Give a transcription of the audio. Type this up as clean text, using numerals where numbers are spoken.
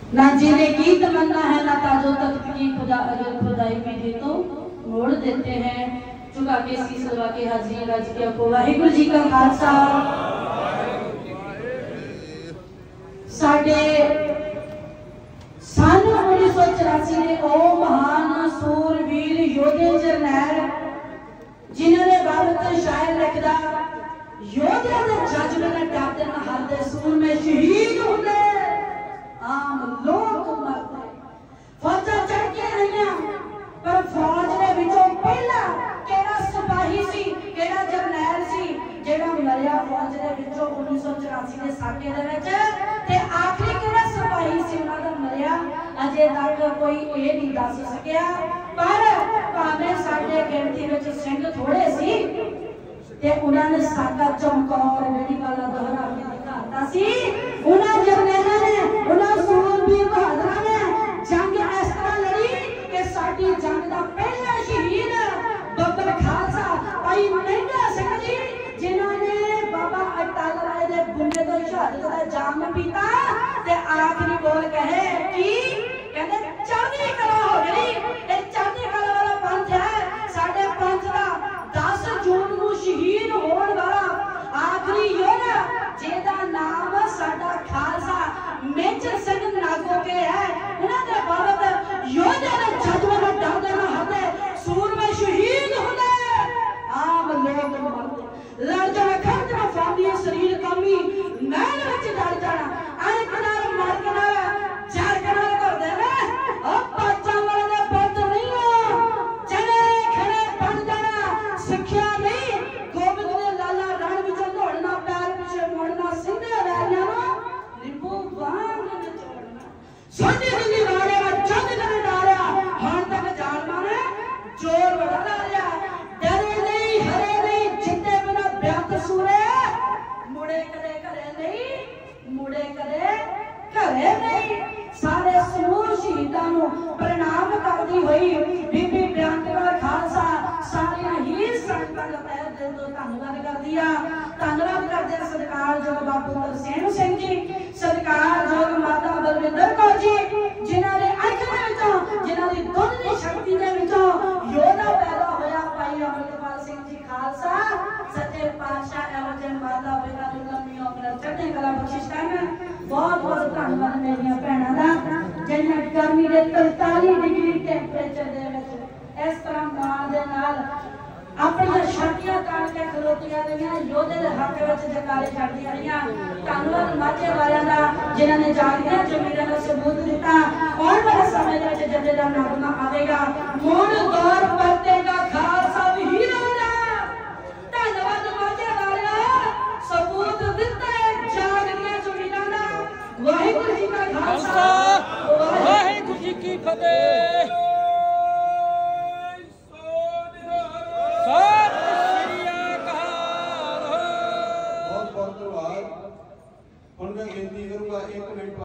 ना जीने की तमन्ना है ना ताजो तख्त की खुदा अगर खुदाई भी दे तो मोड़ देते हैं। चुका के शीश लगा के हाजिरी राज के आपको वाहिगुरु जी का खालसा। साडे सन 1984 ਦੇ ਉਹ महान सूरवीर योधे जरनैल जिन्होंने बाबत शायर लिखदा योधे दे जज्बे ने डरदे न हरदे सूर में शहीद होंदे आम लोग मरदे। फौजा चढ़ के आईयां पर फौज दे विचों पहला केड़ा सिपाही सी केड़ा जरनैल सी जेड़ा मरिया फौज दे विचों 1984 दे साके दे विच ते आखिरी केड़ा सिपाही सी उन्हां दा मरिया अजे तक कोई ये नहीं दस सकिया। पर भावें साडे गिणती विच सिंह थोड़े सी ते उन्हां ने साडा चमकौर जेड़ी वाला दोहरा के दिखाता सी। उन्हां जरनैलां ने उन्हां सूरबीर बहादुरां ने जंग इस तरह लड़ी कि साडी जंग दा पहला शहीद बब्बर खालसा भाई महिंद्र सिंह जी जिन्होंने बाबा अटल राय दे बुने तो शहादत दा जाम पीता ते आखिरी बोल कहे कि कहंदे चढ़दी कला हो गई। ये चढ़दी कला वाला पंथ है साडे पंथ दा 10 जून ਨੂੰ शहीद होने वाला आखिरी योद्धा जेदा नाम साडा खालसा मेजर सिंह नागो के है। उन्हां दे बाबत योद्धे दे जज्बे ने डरदे न हरदे सूर में शहीद होंदे आम लोग मरदे। लड़ जाना खर्च ना फांदी शरीर कमी मैल विच डर जाना ऐ कनाल मार कनाल चार कनाल कर दे रे ओ पाचा वाले दे बंद नहीं हो चले खड़े बन जाना सिक्ख्या नहीं गोबिंद दे लाला रण विच दौड़ना पैर पिछे मुड़ना सिंधे वैरियां नु निंबू वांग निचोड़ना सोनी दिल्ली वाले वा चंद ने डालिया हां तक जान मारे जोर बड़ा डालिया डरे नहीं हरे नहीं जिंदे बिना ब्यात सूरे मुड़े कदे घरे नहीं मुड़े कदे घरे नहीं। सारे समूह शहीदां नु प्रणाम करदी हुई बीबी ब्यानकौर खालसा सारियां ही संगतां दा तहे दिल तो धन्नवाद करदी आ। धन्नवाद करदे सत्कारयोग बाबू तरसेम सिंह जी सत्कारयोग माता बलविंदर कौर जी जिन्हां दे अख दे विचों जिन्हां दी दुध दी शक्ति दे विचों योद्धा पैदा होया भाई अमृतपाल सिंह जी खालसा सच्चे पातशाह एवं जन माता पिता दी लंबी उम्र चढ़दी कला बख्शिश करन। बहुत बहुत धन्नवाद मेरिया भैणां दा जिन्हां गर्मी दे 43 डिग्री टेंपरेचर दे विच इस तरह मां दे नाल अपनी छातियां तान के खलोतियां रहियां योद्धे दे हक विच जयकारे छड्डियां रहियां। धन्नवाद माਝੇ वालियां दा जिन्हां ने जागदियां जमीरां दा सबूत दिता। आउण वाले समय दे विच जदे दा नागमा आवेगा मोड़ दौर परतेगा खालसा वीर होगा। धन्नवाद माਝੇ वालिया सबूत दिता है जागदियां जमीरां दा। वाहिगुरू जी का खालसा वाहिगुरू जी की फतेह। बहुत बहुत धन्यवाद। हुण मैं बेनती करूंगा 1 मिनट